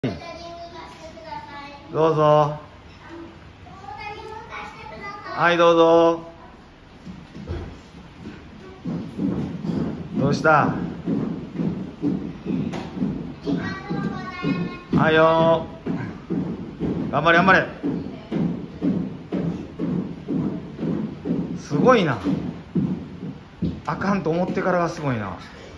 どうぞ。はい、どうぞ。どうした？はいよ。頑張れ頑張れ。すごいな。あかんと思ってからがすごいな。